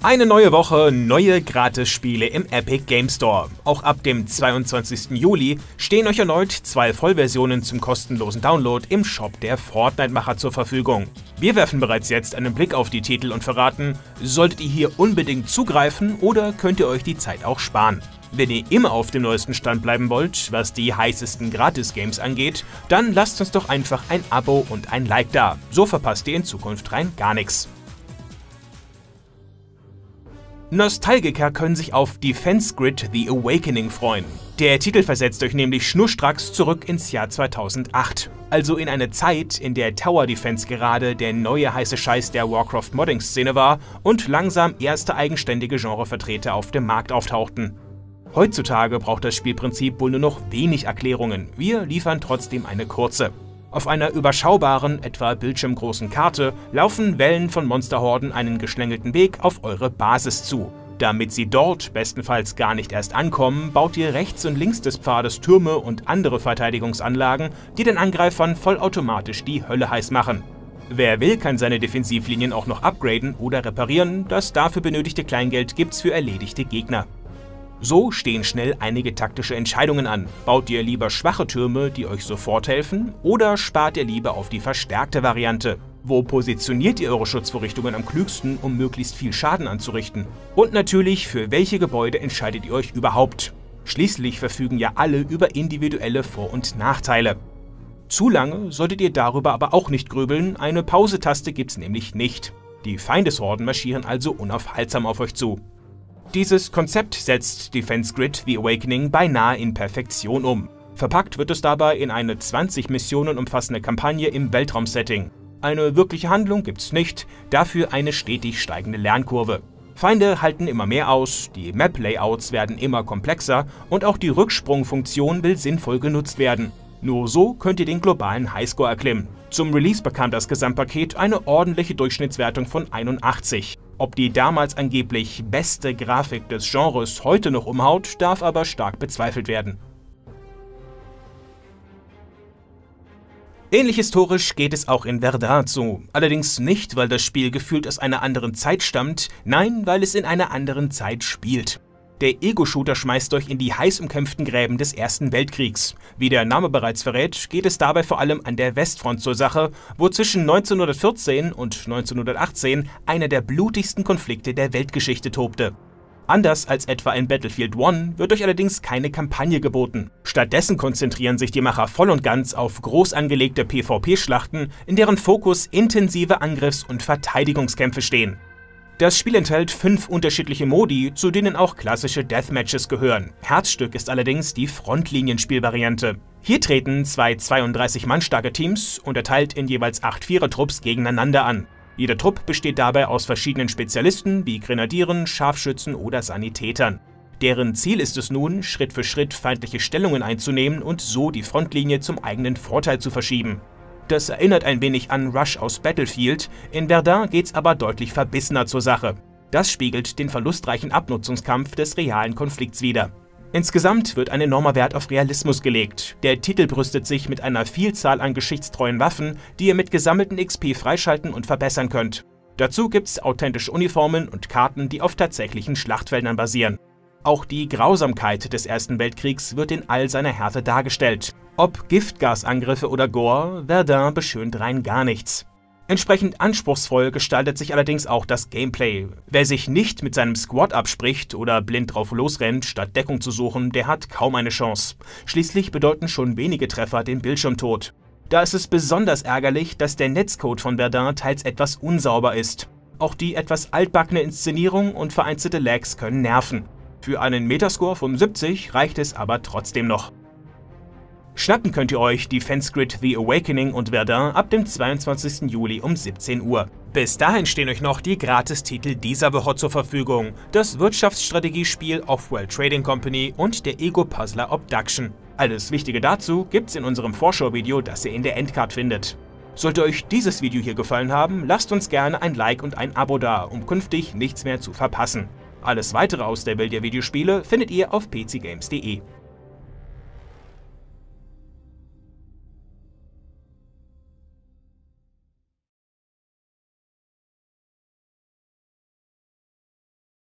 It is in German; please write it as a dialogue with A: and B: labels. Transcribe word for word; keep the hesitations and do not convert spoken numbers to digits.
A: Eine neue Woche, neue Gratis-Spiele im Epic Game Store. Auch ab dem zweiundzwanzigsten Juli stehen euch erneut zwei Vollversionen zum kostenlosen Download im Shop der Fortnite-Macher zur Verfügung. Wir werfen bereits jetzt einen Blick auf die Titel und verraten, solltet ihr hier unbedingt zugreifen oder könnt ihr euch die Zeit auch sparen. Wenn ihr immer auf dem neuesten Stand bleiben wollt, was die heißesten Gratis-Games angeht, dann lasst uns doch einfach ein Abo und ein Like da. So verpasst ihr in Zukunft rein gar nichts. Nostalgiker können sich auf Defense Grid The Awakening freuen. Der Titel versetzt euch nämlich schnurstracks zurück ins Jahr zweitausendacht. Also in eine Zeit, in der Tower Defense gerade der neue heiße Scheiß der Warcraft-Modding-Szene war und langsam erste eigenständige Genrevertreter auf dem Markt auftauchten. Heutzutage braucht das Spielprinzip wohl nur noch wenig Erklärungen, wir liefern trotzdem eine kurze. Auf einer überschaubaren, etwa bildschirmgroßen Karte laufen Wellen von Monsterhorden einen geschlängelten Weg auf eure Basis zu. Damit sie dort bestenfalls gar nicht erst ankommen, baut ihr rechts und links des Pfades Türme und andere Verteidigungsanlagen, die den Angreifern vollautomatisch die Hölle heiß machen. Wer will, kann seine Defensivlinien auch noch upgraden oder reparieren, das dafür benötigte Kleingeld gibt's für erledigte Gegner. So stehen schnell einige taktische Entscheidungen an. Baut ihr lieber schwache Türme, die euch sofort helfen, oder spart ihr lieber auf die verstärkte Variante? Wo positioniert ihr eure Schutzvorrichtungen am klügsten, um möglichst viel Schaden anzurichten? Und natürlich, für welche Gebäude entscheidet ihr euch überhaupt? Schließlich verfügen ja alle über individuelle Vor- und Nachteile. Zu lange solltet ihr darüber aber auch nicht grübeln, eine Pause-Taste gibt's nämlich nicht. Die Feindeshorden marschieren also unaufhaltsam auf euch zu. Dieses Konzept setzt Defense Grid The Awakening beinahe in Perfektion um. Verpackt wird es dabei in eine zwanzig Missionen umfassende Kampagne im Weltraumsetting. Eine wirkliche Handlung gibt's nicht, dafür eine stetig steigende Lernkurve. Feinde halten immer mehr aus, die Map-Layouts werden immer komplexer und auch die Rücksprungfunktion will sinnvoll genutzt werden. Nur so könnt ihr den globalen Highscore erklimmen. Zum Release bekam das Gesamtpaket eine ordentliche Durchschnittswertung von einundachtzig. Ob die damals angeblich beste Grafik des Genres heute noch umhaut, darf aber stark bezweifelt werden. Ähnlich historisch geht es auch in Verdun zu. Allerdings nicht, weil das Spiel gefühlt aus einer anderen Zeit stammt, nein, weil es in einer anderen Zeit spielt. Der Ego-Shooter schmeißt euch in die heiß umkämpften Gräben des Ersten Weltkriegs. Wie der Name bereits verrät, geht es dabei vor allem an der Westfront zur Sache, wo zwischen neunzehnhundertvierzehn und neunzehnhundertachtzehn einer der blutigsten Konflikte der Weltgeschichte tobte. Anders als etwa in Battlefield eins wird euch allerdings keine Kampagne geboten. Stattdessen konzentrieren sich die Macher voll und ganz auf groß angelegte PvP-Schlachten, in deren Fokus intensive Angriffs- und Verteidigungskämpfe stehen. Das Spiel enthält fünf unterschiedliche Modi, zu denen auch klassische Deathmatches gehören. Herzstück ist allerdings die Frontlinienspielvariante. Hier treten zwei zweiunddreißig Mann starke Teams, unterteilt in jeweils acht Vierertrupps gegeneinander an. Jeder Trupp besteht dabei aus verschiedenen Spezialisten wie Grenadieren, Scharfschützen oder Sanitätern. Deren Ziel ist es nun, Schritt für Schritt feindliche Stellungen einzunehmen und so die Frontlinie zum eigenen Vorteil zu verschieben. Das erinnert ein wenig an Rush aus Battlefield, in Verdun geht's aber deutlich verbissener zur Sache. Das spiegelt den verlustreichen Abnutzungskampf des realen Konflikts wider. Insgesamt wird ein enormer Wert auf Realismus gelegt. Der Titel brüstet sich mit einer Vielzahl an geschichtstreuen Waffen, die ihr mit gesammelten X P freischalten und verbessern könnt. Dazu gibt's authentische Uniformen und Karten, die auf tatsächlichen Schlachtfeldern basieren. Auch die Grausamkeit des Ersten Weltkriegs wird in all seiner Härte dargestellt. Ob Giftgasangriffe oder Gore, Verdun beschönt rein gar nichts. Entsprechend anspruchsvoll gestaltet sich allerdings auch das Gameplay. Wer sich nicht mit seinem Squad abspricht oder blind drauf losrennt, statt Deckung zu suchen, der hat kaum eine Chance. Schließlich bedeuten schon wenige Treffer den Bildschirmtod. Da ist es besonders ärgerlich, dass der Netzcode von Verdun teils etwas unsauber ist. Auch die etwas altbackene Inszenierung und vereinzelte Lags können nerven. Für einen Metascore von siebzig reicht es aber trotzdem noch. Schnappen könnt ihr euch Defense Grid The Awakening und Verdun ab dem zweiundzwanzigsten Juli um siebzehn Uhr. Bis dahin stehen euch noch die Gratistitel dieser Woche zur Verfügung, das Wirtschaftsstrategiespiel Off-World Trading Company und der Ego-Puzzler Obduction. Alles Wichtige dazu gibt's in unserem Vorschauvideo, das ihr in der Endcard findet. Sollte euch dieses Video hier gefallen haben, lasst uns gerne ein Like und ein Abo da, um künftig nichts mehr zu verpassen. Alles weitere aus der Welt der Videospiele findet ihr auf p c games punkt de.